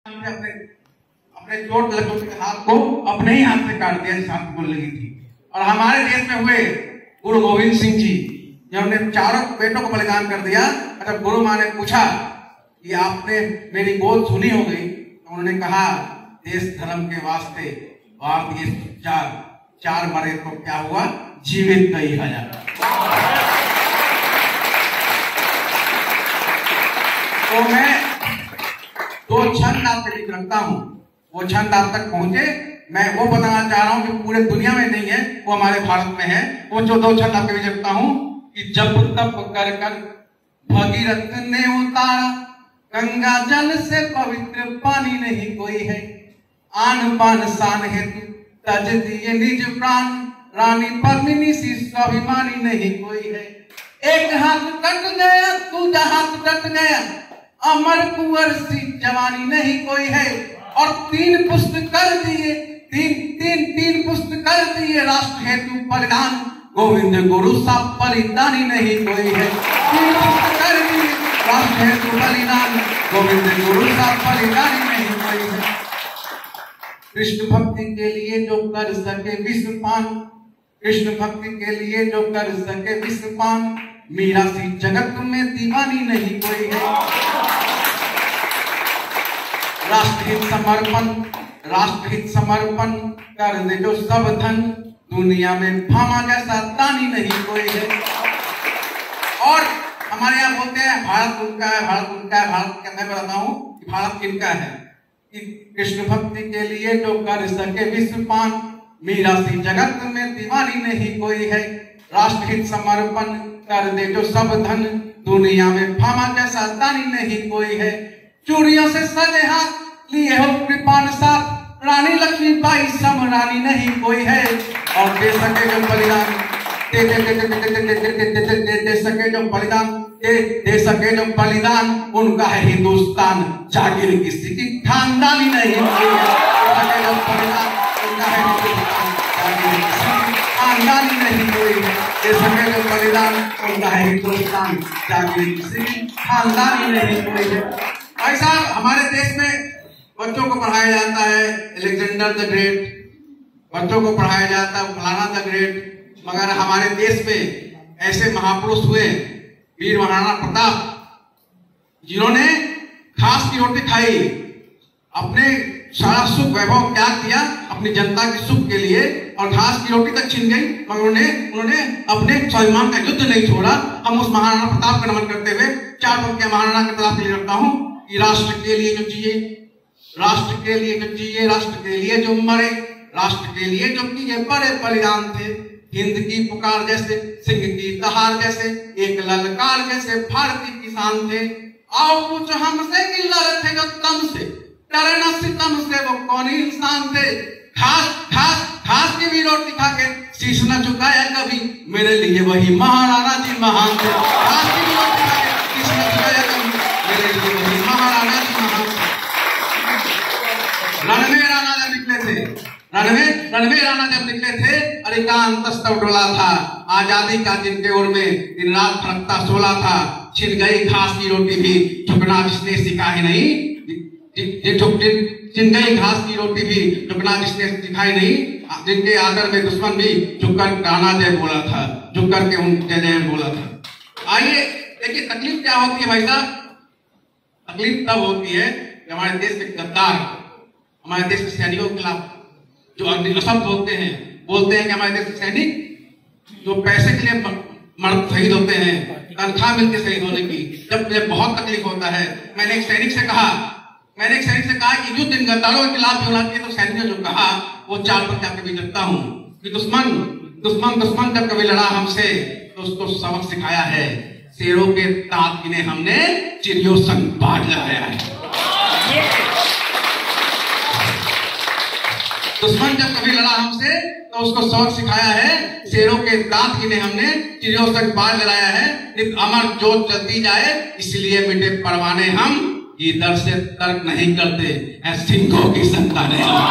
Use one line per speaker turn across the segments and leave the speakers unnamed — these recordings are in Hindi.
अपने अपने चोट लगे हाथ को अपने ही हाथ से काट दिया, सांप बोल लगी थी। और हमारे देश में हुए गुरु गोविंद सिंह जी, जब हमने चारों बेटों को बलिदान कर दिया, जब गुरु माँ ने पूछा कि आपने मेरी बोल सुनी हो गई, तो उन्होंने कहा देश धर्म के वास्ते भारतीय चार मरे तो क्या हुआ, जीवित कई हजार। तो मैं दो छंद आपके लिख रखता हूं, वो छंद आप तक पहुंचे। मैं वो बताना चाह रहा हूं जो पूरे दुनिया में नहीं है, वो हमारे भारत में है। वो जो दो छंद आपके लिख रखता हूं कि जब तप कर कर भगीरथ ने उतारा, गंगा जल से पवित्र पानी नहीं कोई है, आन पान शान हेतु तज दिए निज प्राण, रानी पद्मिनी सी स्वाभिमानी नहीं कोई है। एक हाथ कट गया दूजा हाथ कट गया, अमर कुंवर सी जवानी नहीं कोई है। और तीन पुष्ट कर दिए, तीन पुष्ट कर दिए राष्ट्र हेतु बलिदान, गोविंद गुरु सा बलिदानी नहीं कोई है। तीन पुष्ट कर दिए राष्ट्र हेतु बलिदान, गोविंद गुरु सा बलिदानी नहीं कोई है। कृष्ण भक्ति के लिए जो कर सके विश्व पान, कृष्ण भक्ति के लिए जो कर सके विश्व पान, मीरा सी जगत में दीवानी नहीं कोई है। राष्ट्रहित समर्पण कर दे जो सब धन, दुनिया में भामा जैसा दानी नहीं कोई है। और हमारे यहाँ बोलते हैं भारत उनका है, भारत उनका है, भारत का। मैं बताता हूँ कि भारत किनका है। कि कृष्ण भक्ति के लिए जो कर सके विश्व पान, मीरा सी जगत में दीवानी नहीं कोई है। राष्ट्रहित समर्पण कर दे जो सब धन, दुनिया में भामा जैसा दानी नहीं कोई है। चूड़ियों से सजे हाथ लिए हो कृपाण साथ, रानी लक्ष्मीबाई सम रानी नहीं कोई है। और दे सके जो बलिदान, दे सके जो बलिदान, दे सके जो बलिदान, उनका है हिंदुस्तान, जागीर किसी की खानदानी नहीं कोई है। जो बलिदान उनका है हिंदुस्तान, जागीर किसी की खानदानी नहीं कोई है। दे सके जो बलिदान उनका है हिंदुस्तान, जागीर किसी की खानदानी नहीं कोई है। भाई साहब, हमारे देश में बच्चों को पढ़ाया जाता है अलेक्जेंडर द ग्रेट, बच्चों को पढ़ाया जाता है फलाना द ग्रेट, मगर हमारे देश में ऐसे महापुरुष हुए वीर महाराणा प्रताप, जिन्होंने घास की रोटी खाई, अपने सारा सुख वैभव त्याग किया अपनी जनता के सुख के लिए, और घास की रोटी तक छिन गई, मगर उन्होंने अपने स्वाभिमान का युद्ध नहीं छोड़ा। हम उस महाराणा प्रताप का नमन करते हुए चार पंक्तियां महाराणा के प्रताप के लिए रखता हूं कि राष्ट्र के लिए जो जिए, राष्ट्र के लिए जो जिए, राष्ट्र के लिए जो मरे, राष्ट्र के लिए जो किए बड़े बलिदान थे। हिंद की पुकार जैसे, सिंह की दहाड़ जैसे, एक ललकार जैसे भारतीय किसान थे। आओ पूछो हमसे कि लड़े थे जो तम से, डरे न सितम से, वो कौन इंसान थे। घास की भी रोटी खा के शीश न झुकाया कभी, मेरे लिए वही महाराणा जी महान थे। घास की भी रोटी खा के शीश न झुकाया कभी, मेरे लिए वही महाराणा जी महान थे। रणवे राणा जब निकले थे, रणवे राणा जब निकले थे, अरिकांत स्तव डोला था, आजादी का जिनके ओर में दिन रात फरकता सोला था। छिन गई घास की रोटी भी, झुकना जिसने सिखा ही नहीं, छिन गई घास की रोटी भी, झुकना जिसने सिखाई नहीं। जिनके आदर में दुश्मन भी झुककर गाना जय बोला था, झुक करके उन जय जय बोला था। आइए देखिए तकलीफ क्या होती है भाई साहब। तकलीफ तब होती है कि हमारे देश के गद्दार, हमारे देश के सैनिकों के खिलाफ जो अग्निशब्द बोलते हैं कि हमारे देश के सैनिक जो पैसे के लिए मर्द शहीद होते हैं, तनख्वाह मिलती है शहीद होने की। जब मुझे बहुत तकलीफ होता है, मैंने एक सैनिक से कहा कि युद्ध इन गद्दारों के खिलाफ होना चाहिए। तो सैनिक ने जो कहा वो चार पंक्ति आपके बीच रखता हूं कि दुश्मन जब कभी लड़ा हमसे तो उसको सबक सिखाया है, शेरों के दांत गिने हमने, चिड़ियों संग बाढ़ लगाया है। दुश्मन जब कभी लड़ा हमसे तो उसको सबक सिखाया है, शेरों के दांत गिने हमने, चिड़ियों संग बाढ़ लगाया है। अमर जोत जलती जाए इसलिए मिटे परवाने हम, इधर से तर्क नहीं करते हैं सिंहों की संतानें हम।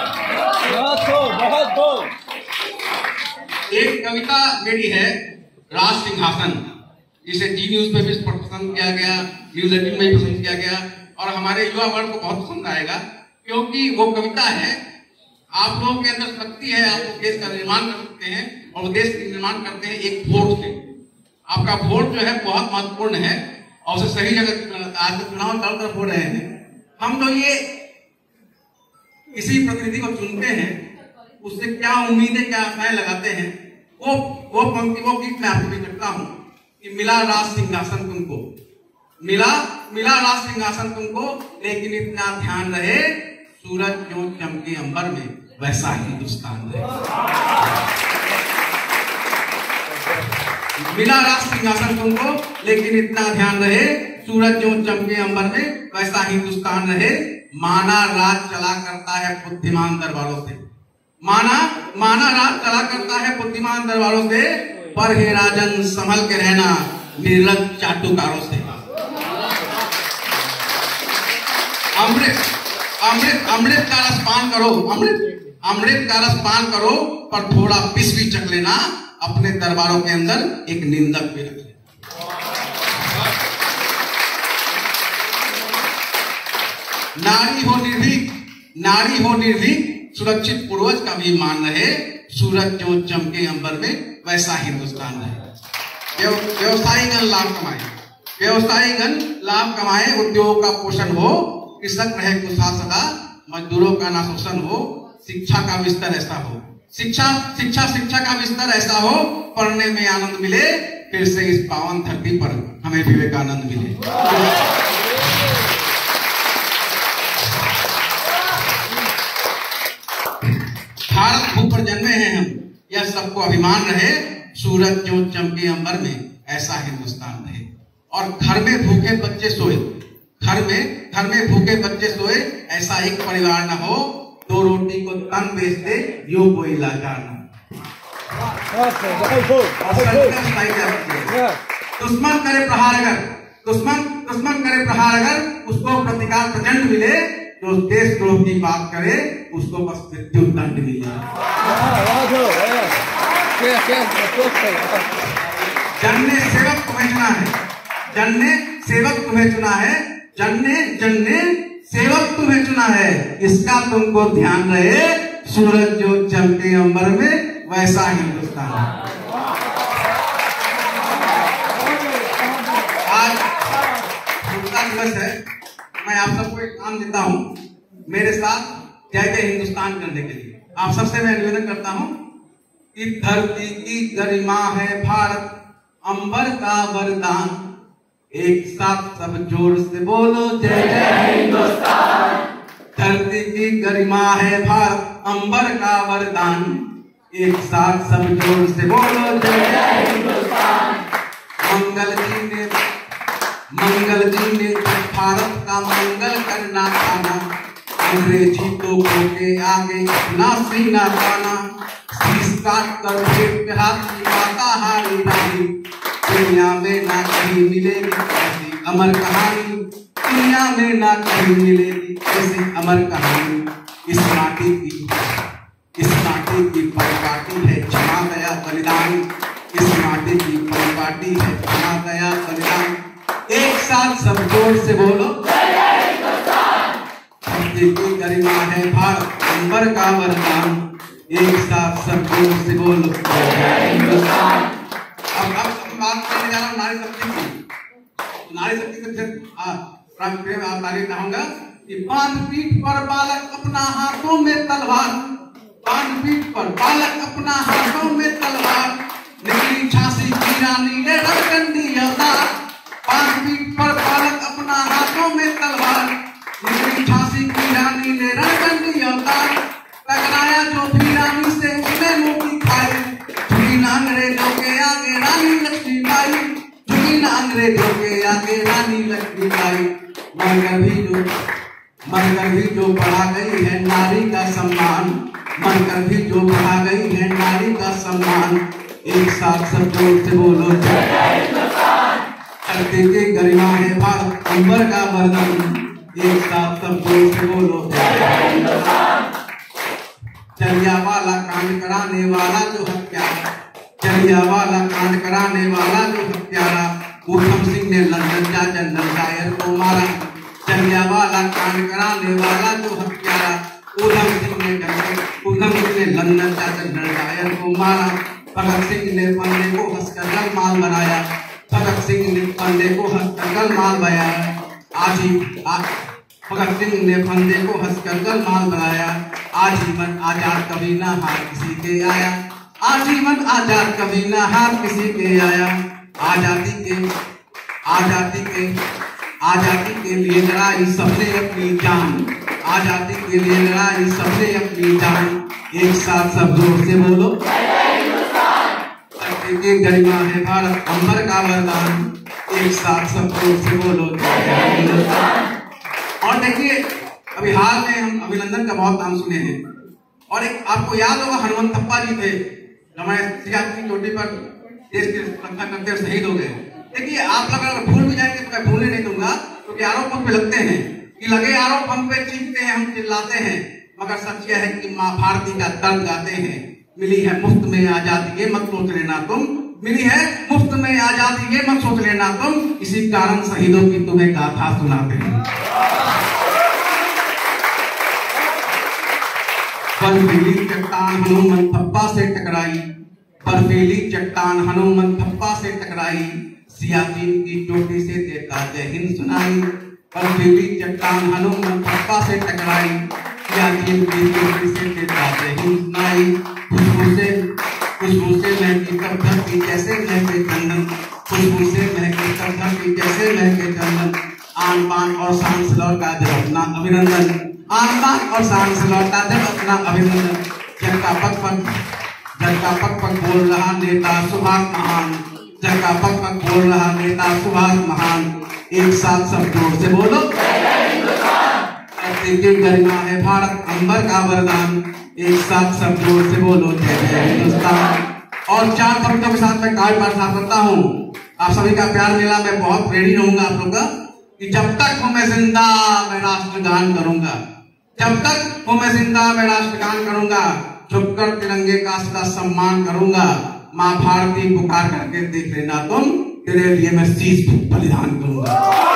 एक कविता मेरी है, राज सिंहासन, इसे जी न्यूज पे भी पसंद किया गया, न्यूज 18 में भी पसंद किया गया और हमारे युवा वर्ग को बहुत पसंद आएगा, क्योंकि वो कविता है, आप लोगों के अंदर शक्ति है, आप उस देश का निर्माण कर सकते हैं और देश का निर्माण करते हैं एक वोट से। आपका वोट जो है बहुत महत्वपूर्ण है और उसे सही जगह, आज चुनाव चारों तरफ हो रहे हैं, हम तो ये किसी प्रतिनिधि को चुनते हैं, उससे क्या उम्मीदें क्या आशाएं लगाते हैं, वो पंक्ति वो गीत मैं आपको भी करता हूं कि मिला राज सिंहासन तुमको, मिला राज सिंहासन तुमको, लेकिन इतना ध्यान रहे सूरज क्यों चमके अंबर में, वैसा हिंदुस्तान रहे। मिला राज सिंहासन तुमको, लेकिन इतना ध्यान रहे सूरज क्यों चमके अंबर में, वैसा हिंदुस्तान रहे। माना राज चला करता है बुद्धिमान दरबारों से, माना राज चला करता है बुद्धिमान दरबारों से, पर हे राजन संभल के रहना निर्लज चाटुकारों से। अमृत का रस पान करो, अमृत का रस पान करो, पर थोड़ा विष भी चख लेना, अपने दरबारों के अंदर एक निंदक भी रख लेना। नारी हो निर्भीक, सुरक्षित पूर्वज का भी मान रहे, सूरज जो चमके अंबर में, वैसा हिंदुस्तान रहे। व्यवसायीगण लाभ कमाए, उद्योग का पोषण हो, कृषक रहे खुशहाल सदा, मजदूरों का ना शोषण हो, शिक्षा का विस्तार ऐसा हो, शिक्षा का विस्तार ऐसा हो, पढ़ने में आनंद मिले, फिर से इस पावन धरती पर हमें विवेकानंद मिले। भारत भू पर जन्मे हैं हम, यह सबको अभिमान रहे, सूरज जो चमके अंबर में, ऐसा हिंदुस्तान रहे। और घर में भूखे बच्चे सोए, घर में भूखे बच्चे सोए, ऐसा एक परिवार न हो, दो रोटी को तन बेच दे, यूं कोई लाचार न। दुश्मन करे प्रहार अगर, उसको प्रतिकार प्रचंड मिले, जो देशद्रोह की बात करे, उसको बस मृत्यु दंड मिले। जन्ने सेवक तुम्हें चुना है, जन्ने सेवक तुम्हें चुना है, जन्ने सेवक तुम्हें चुना है, इसका तुमको ध्यान रहे, सूरज जो चमके अंबर में, वैसा हिंदुस्तान। आज स्वतंत्रता दिवस है, मैं आप सबको एक काम देता हूं, मेरे साथ जय जय हिंदुस्तान करने के लिए आप सबसे मैं निवेदन करता हूं कि धरती की गरिमा है भारत, अंबर का वरदान, एक साथ सब जोर से बोलो जय जय हिंदुस्तान। धरती की गरिमा है भारत, अंबर का वरदान, एक साथ सब जोर से बोलो जय जय हिंदुस्तान। मंगल जी ने भारत का मंगल करना थाना, अंग्रेजी तो के आगे अपना सीना ताना, शीश काट कर भेंट हाथ की माता हारी रानी, दुनिया में ना कहीं मिलेगी ऐसी अमर कहानी, दुनिया में ना कहीं मिलेगी ऐसी अमर कहानी। इस माटी की परिपाटी है क्षमा दया बलिदान, इस माटी की परिपाटी है क्षमा दया बलिदान, एक साथ सब जोर से बोलो जय जय हिंदुस्तान। धरती की गरिमा है भारत, अंबर का वरदान, एक साथ सब जोर से बोलो जय जय हिंदुस्तान। अब बात करने जा रहा हूँ नारी शक्ति की। नारी शक्ति से प्रेम आप तारीफ चाहूंगा कि बांध पीठ पर बालक अपना हाथों में तलवार, बांध पीठ पर बालक अपना हाथों में तलवार, निकली झांसी की रानी ने रंगकंडी अवतार, बांध पीठ पर बालक अपना हाथों में तलवार, निकली झांसी की रानी ने रंगकंडी अवतार, टकराया जो भी रानी से उसने मोती खाई, झुकी ना अंग्रेजों के आगे रानी लक्ष्मीबाई, झुकी ना अंग्रेजों के आगे रानी लक्ष्मीबाई। मरकर भी जो बढ़ा गई है नारी का सम्मान, मरकर भी जो बढ़ा गई है नारी का सम्मान, एक साथ सब जोर से बोलो जय जय हिंदुस्तान। धरती की गरिमा है भारत, अंबर का वरदान, एक साथ सब जोर से बोलो जय जय हिंदुस्तान। जलियांवाला कांड कराने वाला जो हत्या, जलियांवाला कांड कराने वाला जो हत्यारा ऊधम सिंह ने लंदन जा जनरल डायर को मारा। जलियांवाला कांड कराने वाला जो हत्यारा ऊधम सिंह ने लंदन जा जनरल डायर को मारा। भगत सिंह ने फंदे को हंसकर माल बनाया। भगत सिंह ने फंदे को हंसकर माल बनाया। भगत सिंह ने फंदे को हंसकर माल बनाया। आजीवन आजाद कभी ना हार किसी के आया। आजीवन आजाद कभी ना हार किसी के आया। आजादी के लिए लड़ाई सबने अपनी जान। आजादी के लिए लड़ाई सबने अपनी जान। एक साथ सब जोर से बोलो, धरती की गरिमा है भारत अंबर का वरदान। एक साथ सब जोर से बोलो जय हिंदुस्तान। और देखिए, अभी हाल में हम अभिनंदन का बहुत नाम सुने हैं। और एक आपको याद होगा, हनुमंत थप्पा जी थे, हमारे सियाचिन की चोटी पर देश की रक्षा करते शहीद हो गए। देखिए, आप लोग अगर भूल भी जाएंगे तो मैं भूलने नहीं दूंगा, क्योंकि आरोप हम पे लगते हैं कि लगे आरोप हम पे चीखते हैं, हम चिल्लाते हैं, मगर सच यह है कि माँ भारती का दर्द गाते हैं। मिली है मुफ्त में आजादी, ये मत सोच लेना तुम। मिली है मुफ्त में आजादी, ये मत सोच लेना तुम। इसी कारण शहीदों की तुम्हें गाथा सुनाते हैं। बर्फीली चट्टान हनुमंत थप्पा से टकराई। बर्फीली चट्टान हनुमंत थप्पा से टकराई। सियाचिन की चोटी से देता जय हिंद सुनाई। बर्फीली चट्टान हनुमंत थप्पा से टकराई। सियाचिन की चोटी से देता जय हिंद सुनाई। खुशबू से महकी तब धरती जैसे महके चंदन। खुशबू से महकी तब धरती जैसे महके चंदन। आन बान और शान से लौटा जब अपना अभिनंदन। आन बान और शान से लौटा जब अपना अभिनंदन। जनता पक पक बोल रहा नेता सुभाष महान। जनता पक पक बोल रहा नेता सुभाष महान। एक साथ सब जोर से बोलो, धरती की गरिमा है भारत अंबर का वरदान। एक साथ सब जोर से बोलो जय जय हिंदुस्तान। और 4 पंक्तियों के साथ मैं काव्य पाठ साथ करता हूँ। आप सभी का प्यार मिला, मैं बहुत प्रेरित रहूंगा आप लोग का कि जब तक हूँ मैं जिंदा मैं राष्ट्रगान करूंगा। जब तक हूँ मैं जिंदा मैं राष्ट्रगान करूंगा। झुककर तिरंगे का सदा सम्मान करूंगा। माँ भारती पुकार करके देख लेना तुम, तेरे लिए मैं शीश बलिदान करूंगा।